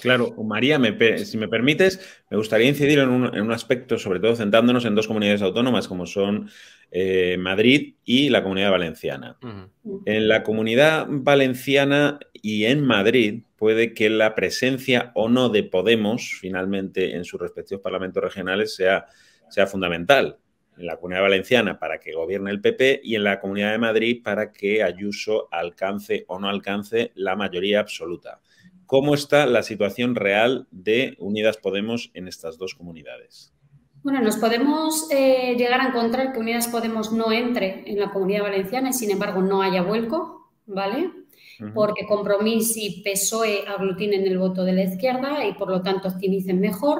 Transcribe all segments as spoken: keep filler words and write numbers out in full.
Claro, María, me pe- si me permites, me gustaría incidir en un, en un aspecto, sobre todo centrándonos en dos comunidades autónomas como son eh, Madrid y la Comunidad Valenciana. Ujú. En la Comunidad Valenciana y en Madrid puede que la presencia o no de Podemos, finalmente, en sus respectivos parlamentos regionales sea, sea fundamental. En la Comunidad Valenciana para que gobierne el P P y en la Comunidad de Madrid para que Ayuso alcance o no alcance la mayoría absoluta. ¿Cómo está la situación real de Unidas Podemos en estas dos comunidades? Bueno, nos podemos eh, llegar a encontrar que Unidas Podemos no entre en la Comunidad Valenciana y, sin embargo, no haya vuelco, ¿vale? Ujú. Porque Compromís y P S O E aglutinen el voto de la izquierda y, por lo tanto, optimicen mejor.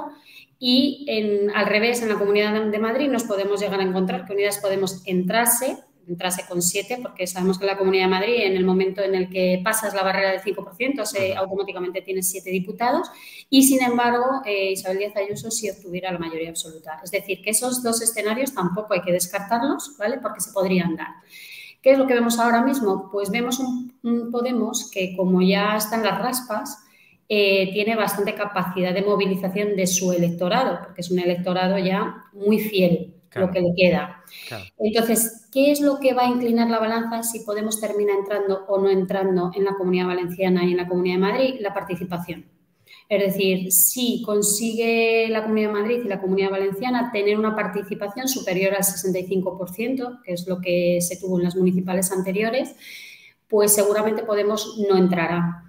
Y, en, al revés, en la Comunidad de Madrid nos podemos llegar a encontrar que Unidas Podemos entrase, entrase con siete, porque sabemos que en la Comunidad de Madrid, en el momento en el que pasas la barrera del cinco por ciento, se, Ujú. automáticamente tienes siete diputados y, sin embargo, eh, Isabel Díaz Ayuso sí obtuviera la mayoría absoluta. Es decir, que esos dos escenarios tampoco hay que descartarlos, ¿vale? Porque se podrían dar. ¿Qué es lo que vemos ahora mismo? Pues vemos un, un Podemos que, como ya están las raspas, eh, tiene bastante capacidad de movilización de su electorado, porque es un electorado ya muy fiel, Claro, lo que le queda. claro. Entonces, ¿qué es lo que va a inclinar la balanza si Podemos termina entrando o no entrando en la Comunidad Valenciana y en la Comunidad de Madrid? La participación. Es decir, si consigue la Comunidad de Madrid y la Comunidad Valenciana tener una participación superior al sesenta y cinco por ciento, que es lo que se tuvo en las municipales anteriores, pues seguramente Podemos no entrará,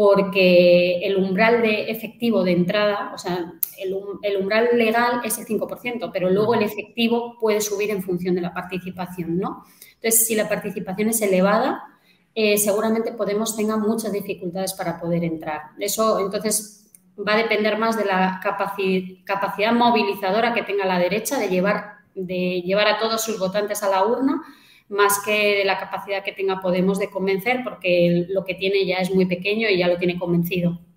porque el umbral de efectivo de entrada, o sea, el, el umbral legal es el cinco por ciento, pero luego el efectivo puede subir en función de la participación, ¿no? Entonces, si la participación es elevada, eh, seguramente Podemos tenga muchas dificultades para poder entrar. Eso, entonces, va a depender más de la capaci- capacidad movilizadora que tenga la derecha de llevar, de llevar a todos sus votantes a la urna, más que de la capacidad que tenga Podemos de convencer, porque lo que tiene ya es muy pequeño y ya lo tiene convencido.